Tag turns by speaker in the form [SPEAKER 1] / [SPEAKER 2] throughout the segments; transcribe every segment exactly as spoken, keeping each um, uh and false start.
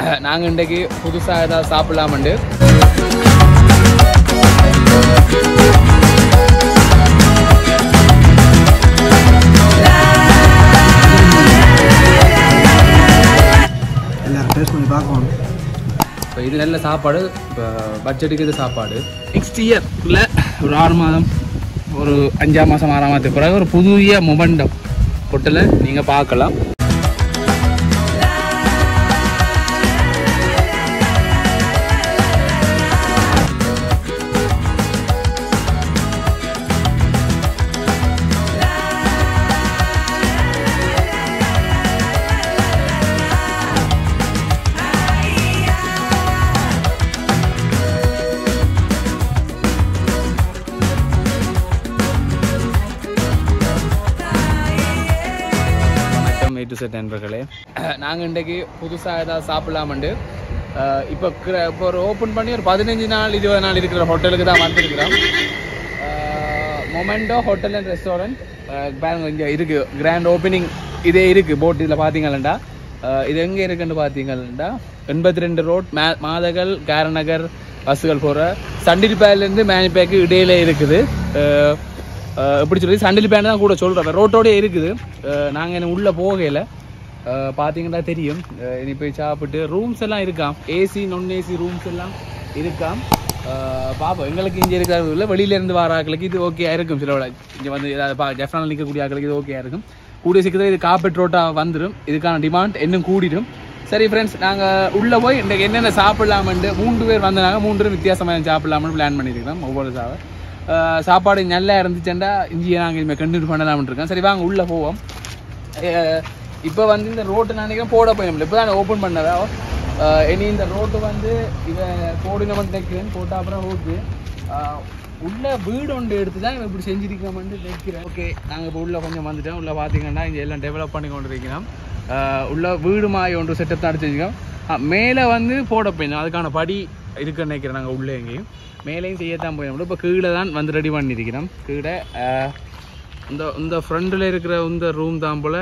[SPEAKER 1] நாங்கள் இன்றைக்கு புதுசாக ஏதாவது சாப்பிடலாமண்டு
[SPEAKER 2] எல்லாரும் டேஸ்ட் பண்ணி பார்க்கணும்.
[SPEAKER 1] இப்போ இது நல்ல சாப்பாடு. இப்போ பட்ஜெட்டுக்கு இது சாப்பாடு. நெக்ஸ்ட் இயர் இல்லை ஒரு ஆறு மாதம் ஒரு அஞ்சாம் மாதம் ஆறாம் மாதத்துக்கு பிறகு ஒரு புதிய மொமெண்டம் ஹோட்டலை நீங்கள் பார்க்கலாம். டு செட் நண்பர்களே, நாங்கள் இன்றைக்கு புதுசாக ஏதாவது சாப்பிடலாமண்டு இப்போ இப்போ ஒரு ஓப்பன் பண்ணி ஒரு பதினஞ்சு நாள் இருபது நாள் இருக்கிற ஹோட்டலுக்கு தான் வந்திருக்கிறோம். மொமெண்டோ ஹோட்டல் அண்ட் ரெஸ்டாரண்ட் பாருங்க, இங்கே இருக்குது. கிராண்ட் ஓப்பனிங் இதே இருக்குது. போட் இதில் பார்த்தீங்களா, இது எங்கே இருக்குன்னு பார்த்தீங்கன்னா எண்பத்தி ரெண்டு ரோட் மே மாதகள் காரநகர் பஸ்ஸுகள் போகிற சண்டிலிப்பேலேருந்து மேனிப்பேக்கு இடையில இருக்குது. எப்படி சொல்லி சண்டில் பேண்ட் தான் கூட சொல்கிறேன். ரோட்டோடய இருக்குது. நாங்கள் என்ன உள்ளே போகலை. பார்த்தீங்கன்னா தெரியும். இனி போய் சாப்பிட்டு ரூம்ஸ் எல்லாம் இருக்காம். ஏசி நான் ஏசி ரூம்ஸ் எல்லாம் இருக்காம். பார்ப்போம். எங்களுக்கு இங்கே இருக்கிறது இல்லை, வெளியிலேருந்து வர ஆக்களுக்கு இது ஓகே இருக்கும். சில விட இங்கே வந்து ஏதாவது பா ஜெஃப்ரானில் நிற்கக்கூடிய ஆக்களுக்கு இது ஓகே இருக்கும். கூடிய சீக்கிரம் இது கார்பெட் ரோட்டாக வந்துடும். இதுக்கான டிமாண்ட் இன்னும் கூடிடும். சரி ஃப்ரெண்ட்ஸ், நாங்கள் உள்ளே போய் இன்றைக்கு என்னென்ன சாப்பிட்லாமன்ட்டு மூன்று பேர் வந்தாங்க. மூன்று வித்தியாசமாக சாப்பிட்லாமன்னு பிளான் பண்ணியிருக்கோம். ஒவ்வொரு சாவை சாப்பாடு நல்லா இருந்துச்சுன்னா இஞ்சியை நாங்கள் இனிமேல் கண்டினியூ பண்ணலாம்னு இருக்கோம். சரி வாங்க உள்ளே போவோம். இப்போ வந்து இந்த ரோட்டு நான் நினைக்கிறேன் போட போய் இப்போ தான் ஓப்பன் பண்ணதா. இனி இந்த ரோட்டு வந்து இதை கோடின வந்து தைக்கிறேன் போட்டால் அப்புறம் ரோட்டு உள்ள வீடு ஒன்று எடுத்து தான் இப்படி செஞ்சுருக்கோம்னு தைக்கிறேன். ஓகே, நாங்கள் இப்போ உள்ளே கொஞ்சம் வந்துட்டோம். உள்ளே பார்த்தீங்கன்னா இங்கே எல்லாம் டெவலப் பண்ணி கொண்டு இருக்கிறோம். உள்ள வீடு மாய் ஒன்று செட்டப் தான் அடிச்சிருக்கோம். மேலே வந்து போட போயிடும். அதுக்கான படி இருக்குன்னு நினைக்கிறேன். நாங்கள் உள்ளே எங்கேயும் மேலேயும் செய்யத்தான் போயிடும். இப்போ கீழே தான் வந்து ரெடி பண்ணியிருக்கிறோம். கீழே இந்த இந்த ஃப்ரண்டில் இருக்கிற இந்த ரூம் தான் போல்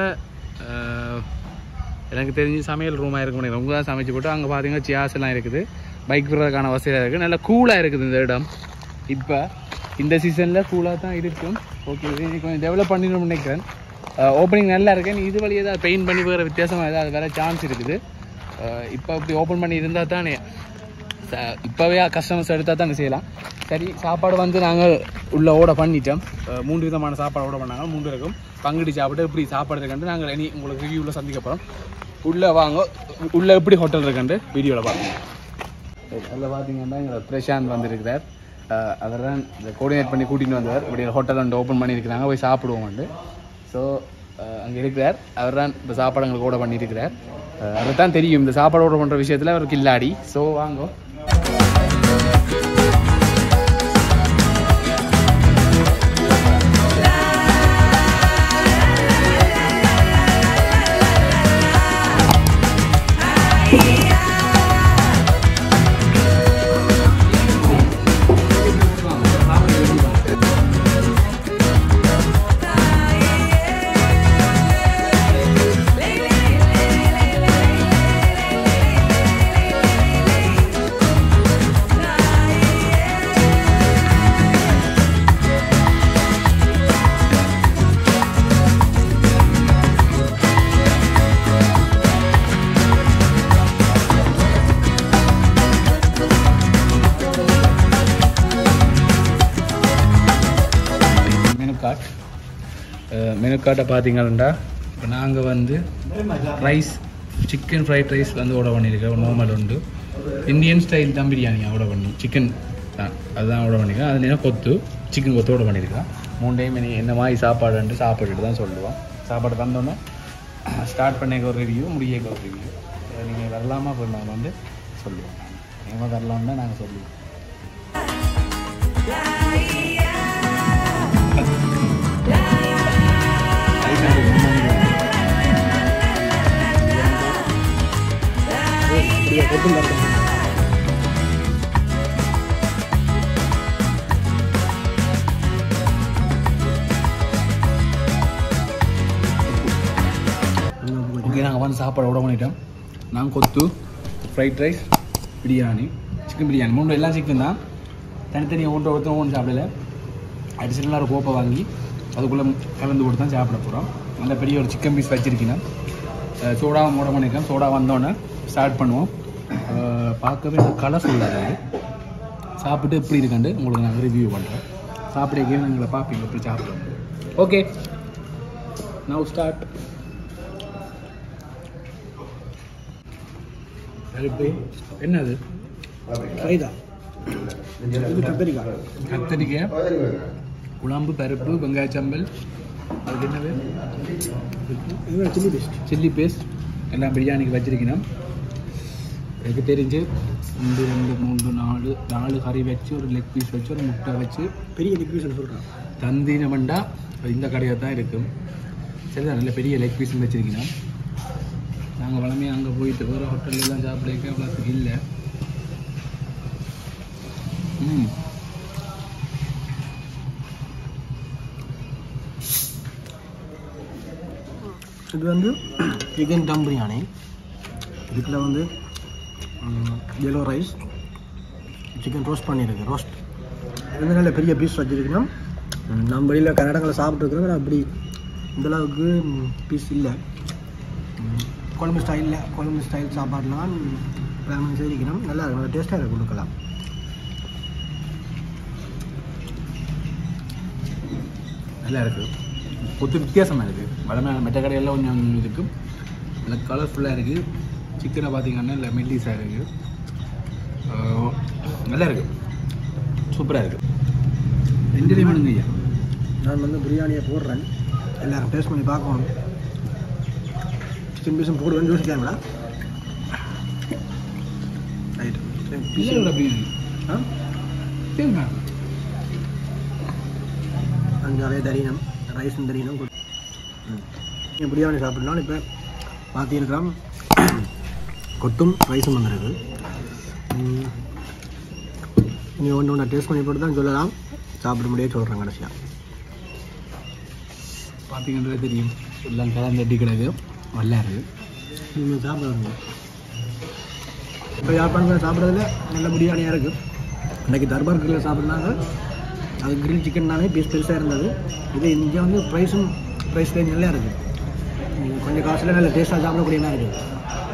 [SPEAKER 1] எனக்கு தெரிஞ்சு சமையல் ரூமாக இருக்க முடியும். உங்க தான் சமைச்சு போட்டு அங்கே பார்த்தீங்கன்னா சேர்ஸ் எல்லாம் இருக்குது. பைக் விடுறதுக்கான வசதியாக இருக்குது. நல்லா கூலாக இருக்குது இந்த இடம். இப்போ இந்த சீசனில் கூலாக தான் இருக்கும். ஓகே, கொஞ்சம் டெவலப் பண்ணிடணும்னு நினைக்கிறேன். ஓப்பனிங் நல்லா இருக்கு. இது வழி ஏதாவது பெயிண்ட் பண்ணி வேறு வித்தியாசமாக ஏதாவது வேறு சான்ஸ் இருக்குது. இப்போ இப்படி ஓப்பன் பண்ணி இருந்தால் தானே இப்போவே கஸ்டமர்ஸ் எடுத்தால் தான் செய்யலாம். சரி, சாப்பாடு வந்து நாங்கள் உள்ளே ஓட பண்ணிட்டோம். மூன்று விதமான சாப்பாடு ஓட பண்ணாங்க. மூன்று இருக்கும் பங்குடி சாப்பிட்டு எப்படி சாப்பாடு இருக்குன்ட்டு நாங்கள் இனி உங்களுக்கு ரிவ்யூவில் சந்திக்க போகிறோம். உள்ளே வாங்க. உள்ளே எப்படி ஹோட்டல் இருக்குன்ட்டு வீடியோவில் பார்க்கணும். அதில் பார்த்தீங்கன்னா எங்களை பிரசாந்த் வந்துருக்கிறார். அவர் தான் இந்த கோஆர்டினேட் பண்ணி கூட்டிகிட்டு வந்தார். இப்படி ஹோட்டல் வந்து ஓப்பன் பண்ணியிருக்கிறாங்க, போய் சாப்பிடுவோம்ட்டு. ஸோ அங்கே இருக்கிறார். அவர் தான் இந்த சாப்பாடு எங்களுக்கு ஓட பண்ணியிருக்கிறார். அவர் தான் தெரியும் இந்த சாப்பாடு ஓட பண்ணுற விஷயத்தில் அவருக்கு இல்லாடி. ஸோ வாங்க. மெனு கார்ட்டை பார்த்தீங்கன்னா இப்போ நாங்கள் வந்து ரைஸ் சிக்கன் ஃப்ரைட் ரைஸ் வந்து ஆர்டர் பண்ணியிருக்கோம். நார்மல் உண்டு. இந்தியன் ஸ்டைல் தான் பிரியாணி ஆர்டர் பண்ணி சிக்கன் தான் அதுதான் ஆர்டர் பண்ணியிருக்கேன். அது நேரம் கொத்து சிக்கன் கொத்து ஆர்டர் பண்ணியிருக்கேன். மூணு டைம் என்ன மாதிரி சாப்பாடுன்ட்டு சாப்பிட்டுட்டு தான் சொல்லுவோம். சாப்பாடு தந்தோன்னே ஸ்டார்ட் பண்ணிக்க ஒரு ரிவ்யூ, முடியக்க ஒரு ரிவ்யூ. நீங்கள் வரலாமா போய் வந்து சொல்லுவோம். நீங்கள் வரலாம்னு தான் நாங்கள் சொல்லுவோம். ஓகே, நாங்கள் வந்து சாப்பாடு ஆர்டர் பண்ணிட்டோம். நாங்கள் கொத்து fried rice, biryani, chicken biryani, மூணு எல்லாம் சிக்கன் தான். தனித்தனியாக ஒன்று ஒருத்தர் ஒன்று சாப்பிடல. அடிஷனலாக ஒரு கோப்பை வாங்கி அதுக்குள்ளே கலந்து கொடுத்து தான் சாப்பிட போகிறோம். நல்ல பெரிய ஒரு சிக்கன் பீஸ் வச்சுருக்கீங்க. சோடாவை மூட பண்ணியிருக்கேன். சோடா வந்தோடனே ஸ்டார்ட் பண்ணுவோம். பார்க்கவே கலர்ஃபுல்லாக இருக்குது. சாப்பிட்டு எப்படி இருக்குண்டு உங்களுக்கு நான் ரிவ்யூ பண்ணுறேன். சாப்பிட எங்களை பார்ப்பீங்க எப்படி சாப்பிட்றோம். Okay, now start. என்னது? கத்தரிக்காய் கத்தரிக்காய் குழம்பு, பருப்பு, வெங்காய சம்பல், அதுக்கு என்னது சில்லி பேஸ்ட் சில்லி பேஸ்ட் எல்லாம் பிரியாணிக்கு வச்சிருக்கணும். எனக்கு தெரிஞ்சு ரெண்டு ரெண்டு மூன்று நாலு நாலு கறி வச்சு ஒரு லெக் பீஸ் வச்சு ஒரு முட்டை வச்சு பெரிய லெக் பீஸ் சொல்கிறேன். தந்தீனமண்டா இந்த கடையாக தான் இருக்கும். சரிதான், நல்ல பெரிய லெக் பீஸ் வச்சிருக்கணும். நாங்கள் வளமையாக அங்கே போயிட்டு வேறு ஹோட்டல்லாம் சாப்பிட அவ்வளோத்துக்கு இல்லை. ம் இது வந்து சிக்கன் தம் பிரியாணி. இதுக்குள்ள வந்து எல்லோ ரைஸ், சிக்கன் ரோஸ்ட் பண்ணியிருக்கு. ரோஸ்ட் இது நல்ல பெரிய பீஸ் வச்சுருக்கணும். நம்ம வெளியில் கன்னடங்களை சாப்பிட்ருக்கோம். அப்படி இந்தளவுக்கு பீஸ் இல்லை. கொழம்பு ஸ்டைலில் கொழம்பு ஸ்டைல் சாப்பாடுலாம் வேணும் செய்திக்கணும். நல்லா இருக்கும், நல்லா டேஸ்ட்டாக இருக்கும். கொடுக்கலாம். நல்லா இருக்குது. கொத்து வித்தியாசமாக இருக்குது. வளமையான மெட்ட கடையெல்லாம் கொஞ்சம் இருக்குது. நல்லா கலர்ஃபுல்லாக இருக்குது. சிக்கனை பார்த்திங்கன்னா இல்லை மெல்லிஸாக இருக்குது. நல்லா இருக்குது, சூப்பராக இருக்குது. என்ஜாய் பண்ணுங்க ஐயா. நான் வந்து பிரியாணியை போடுறேன், எல்லோரும் டேஸ்ட் பண்ணி பார்க்கணும். சிக்கன் பீஸும் போடுவேன்னு யோசிக்காங்களா? ரைட், பிரியாணி ஆ சரிண்ணா. அஞ்சாவே தெரியணும், ரைஸும் தெரியணும். ம் பிரியாணி சாப்பிட்னாலும் இப்போ பார்த்திருக்கிறோம் கொத்தும் ரைஸும் வந்துருக்கு. நீ ஒன்று ஒன்று டேஸ்ட் பண்ணி போட்டு தான் சொல்லலாம். சாப்பிட முடியாது சொல்கிறேன். கடைசியாக பார்த்திங்கன்றதே தெரியும், எல்லாம் கலந்தட்டி கிடக்கு. நல்லா இருக்குது. நீங்கள் சாப்பிடுங்க. இப்போ யாழ்ப்பாணத்தில் சாப்பிட்றதுல நல்ல பிரியாணியாக இருக்குது. இன்றைக்கி தர்பார் கிரில் சாப்பிட்னாங்க. அது கிரில் சிக்கன்னாலே பீஸ் பெருசாக இருந்தது. இது இங்கே வந்து ப்ரைஸும் ப்ரைஸ் ரேஞ்ச் நல்லா இருக்குது. கொஞ்சம் காசில் நல்ல டேஸ்ட்டாக சாப்பிடக்கூடிய மாதிரி இருக்குது.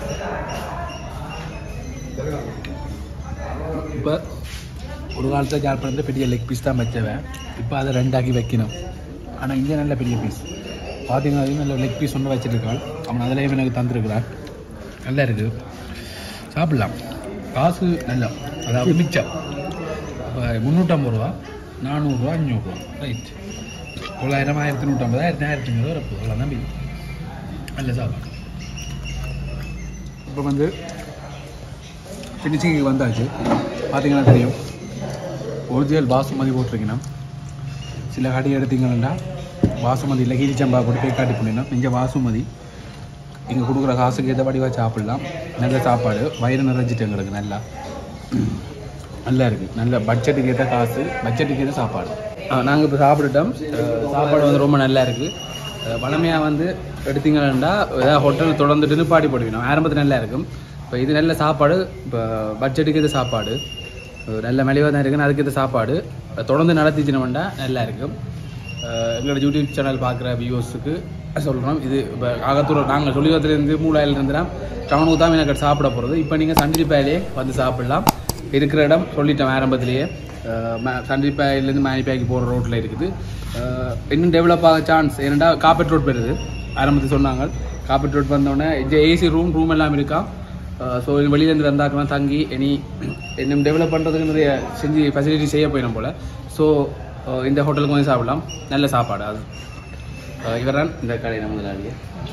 [SPEAKER 1] இப்போ ஒரு காலத்தில் யாழ்ப்பாணத்தில் பெரிய லெக் பீஸ் தான் வச்சவன். இப்போ அதை ரெண்டாக்கி வைக்கணும். ஆனால் இங்கே நல்ல பெரிய பீஸ் பார்த்தீங்கன்னா அது நல்ல லெக் பீஸ் ஒன்று வச்சுருக்கான். அவன் அதிலேயே எனக்கு தந்துருக்குறான். நல்லா இருக்குது, சாப்பிட்லாம். காசு நல்லா, அதாவது மிச்சம். இப்போ முந்நூற்றம்பது ரூபா, நானூறுரூவா, அஞ்சூறுரூவா. ரைட், தொள்ளாயிரம், ஆயிரத்தி நூற்றம்பது, ஆயிரத்தி ஆயிரத்தி ஐநூறு வரப்பு. அவ்வளோ நம்பி நல்ல சாப்பாடு. இப்போ வந்து ஃபினிஷிங்கு வந்தாச்சு. பார்த்தீங்கன்னா தெரியும், ஒரிஜினல் பாசுமதி போட்டிருக்கீங்கன்னா. சில கடை எடுத்தீங்கன்னா பாசுமதி இல்லை, கீரிச்சம்பா போட்டு போய் காட்டி பண்ணிடணும். இங்கே பாசுமதி இங்கே கொடுக்குற காசுக்கு ஏற்ற வடிவாக சாப்பிட்லாம். நல்ல சாப்பாடு, வயிறு நிறைஞ்சிட்டு எங்களுக்கு நல்லா நல்லா இருக்குது. நல்ல பட்ஜெட்டுக்கு ஏற்ற காசு, பட்ஜெட்டுக்கு ஏற்ற சாப்பாடு. நாங்கள் இப்போ சாப்பிட்டுட்டோம். சாப்பாடு வந்து ரொம்ப நல்லா இருக்குது. வளமையாக வந்து எடுத்தீங்கன்னா ஏதாவது ஹோட்டல் தொடர்ந்துட்டு பாடி போடுவீங்க. ஆரம்பத்தில் நல்லா இருக்கும். இப்போ இது நல்ல சாப்பாடு. இப்போ பட்ஜெட்டுக்கு ஏற்ற சாப்பாடு, நல்ல மலிவாக தான் இருக்குன்னு அதுக்கு ஏற்ற சாப்பாடு தொடர்ந்து நடத்திச்சினோம்னா நல்லா இருக்கும். எங்களோட யூடியூப் சேனல் பார்க்குற வியூவர்ஸுக்கு சொல்கிறோம். இது இப்போ ஆகத்தூர் நாங்கள் சொல்லிவத்திலேருந்து மூலாயிலிருந்துனா டவுனுக்கு தான் எனக்கு சாப்பிட போகிறது. இப்போ நீங்கள் சண்டிலிப்பாயிலே வந்து சாப்பிட்லாம். இருக்கிற இடம் சொல்லிட்டோம் ஆரம்பத்திலேயே. சண்டிலிப்பாயிலேருந்து மேனிப்பாய்க்கு போகிற ரோட்டில் இருக்குது. இன்னும் டெவலப் ஆக சான்ஸ். ஏன்னா காப்பெட் ரோட் போயிருது. ஆரம்பத்தில் சொன்னாங்க காப்பெட் ரோட் வந்தோடனே இங்கே ஏசி ரூம் ரூம் எல்லாம் இருக்கா. ஸோ வெளியிலேருந்து வந்தாக்கெல்லாம் தங்கி இனி இன்னும் டெவலப் பண்ணுறதுக்கு நிறைய செஞ்சு ஃபெசிலிட்டி செய்ய போயிடும் போல். ஸோ இந்த ஹோட்டலுக்கு வந்து சாப்பிடலாம். நல்ல சாப்பாடு. அது இவர் தான் இந்த கடை முதலாளியே.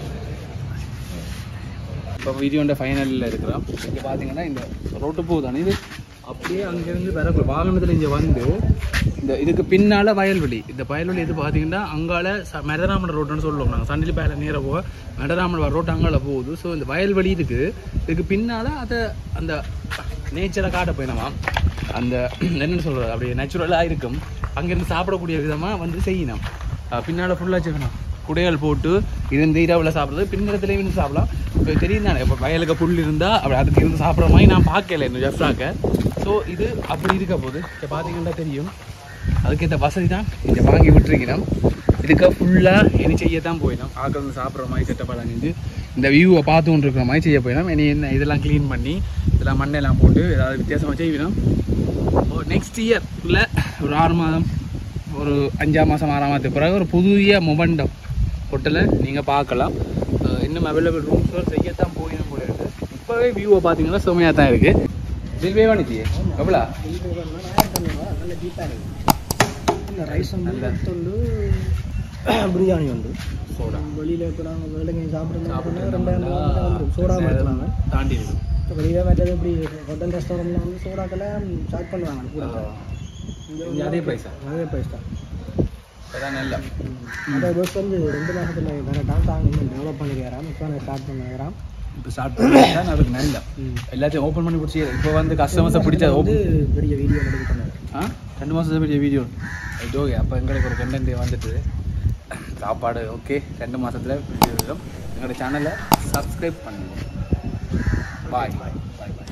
[SPEAKER 1] இப்போ வீடியோட ஃபைனலில் இருக்கிறோம். இங்கே பார்த்தீங்கன்னா இந்த ரோட்டு போகுதானே இது அப்படியே அங்கேருந்து வர வாகனத்தில் இங்கே வந்து இந்த இதுக்கு பின்னால் வயல்வெளி. இந்த வயல்வெளி இது பார்த்தீங்கன்னா அங்கால ச மெடராமன் ரோட்டுன்னு சொல்லுவோம் நாங்கள். சண்டிலிப்பாயில் நேராக போக மெடராமன் ரோட்டு அங்கால போகுது. ஸோ இந்த வயல்வெளி இருக்குது. இதுக்கு பின்னால் அதை அந்த நேச்சரை காட்ட போயினமா. அந்த என்னென்னு சொல்கிறது, அப்படியே நேச்சுரலாக இருக்கும். அங்கேருந்து சாப்பிடக்கூடிய விதமாக வந்து செய்யணும். பின்னால் ஃபுல்லாக செய்யணும். குடைகள் போட்டு இருந்து இரவில் சாப்பிட்றது பின்னரத்துலேயும் இருந்து சாப்பிடலாம். இப்போ தெரியும் தானே, இப்போ வயலுக்கு புல் இருந்தால் அப்படி அதுக்கு இருந்து சாப்பிட்ற மாதிரி நான் பார்க்கல இந்த ஜெஃப்ராக்க. ஸோ இது அப்படி இருக்க போகுது. இப்போ பார்த்தீங்கன்னா தெரியும் அதுக்கேற்ற வசதி தான் இங்கே வாங்கி விட்டுருக்கணும். இதுக்கு ஃபுல்லாக இனி செய்ய தான் போயிடும். ஆக்கள் வந்து சாப்பிட்ற மாதிரி செட்டப்பாக செஞ்சு இந்த வியூவை பார்த்து கொண்டு இருக்கிற மாதிரி செய்ய போயிடும். இனி என்ன இதெல்லாம் க்ளீன் பண்ணி இதெல்லாம் மண்ணெல்லாம் போட்டு ஏதாவது வித்தியாசமாக செய்யணும். நெக்ஸ்ட் இயர் இல்லை ஒரு ஆறு மாதம் ஒரு அஞ்சாம் மாதம் ஆறாம் மாதத்துக்கு பிறகு ஒரு புதிய மொமெண்டம் ஹோட்டலை நீங்கள் பார்க்கலாம். இன்னும் அவைலபிள் ரூம்ஸ் செய்யத்தான் போயிடும் போல இருக்குது. இப்போவே வியூவை பார்த்தீங்கன்னா செம்மையாக தான் இருக்குது. பில் பே பண்ணிச்சு எவ்வளோ
[SPEAKER 2] நல்ல டீப்பாக இருக்குது. இந்த ரைஸ் வந்து பிரியாணி வந்து
[SPEAKER 1] சோடா
[SPEAKER 2] வெளியில் இப்போ நாங்கள் வேலைங்க சாப்பிட்றது ரெண்டாயிரம் சோடா மாற்றுவாங்க
[SPEAKER 1] தாண்டி இருக்கும்.
[SPEAKER 2] இப்போ வெளியில் மற்றது இப்படி ஹோட்டல் ரெஸ்டாரண்ட்டில் வந்து சோடாக்கெல்லாம் ஸ்டார்ட் பண்ணுவாங்க கூட.
[SPEAKER 1] அதே ப்ரைஸா?
[SPEAKER 2] அதே ப்ரைஸ் தான்.
[SPEAKER 1] அதான் நல்லா
[SPEAKER 2] அதை பஸ் வந்து ரெண்டு மாதத்தில் கரெக்டாக தாங்க இன்னும் டெவலப் பண்ணிக்கிறான். இப்போ நான் ஸ்டார்ட் பண்ணுறான்.
[SPEAKER 1] இப்போ ஸ்டார்ட் பண்ணி அதுக்கு நல்லா எல்லாத்தையும் ஓப்பன் பண்ணி பிடிச்சி இப்போ வந்து கஸ்டமர்ஸை பிடிச்சா
[SPEAKER 2] வந்து பெரிய வீடியோ எடுத்து பண்ணாரு.
[SPEAKER 1] ஆ ரெண்டு மாதம் பெரிய வீடியோ இது ஓகே. அப்போ எங்களுக்கு ஒரு கண்டென்ட் வந்துட்டு சாப்பாடு ஓகே. ரெண்டு மாதத்தில் வீடியோ எங்களோட சேனலை சப்ஸ்கிரைப் பண்ணுங்கள். பாய் பாய் பாய் பாய்.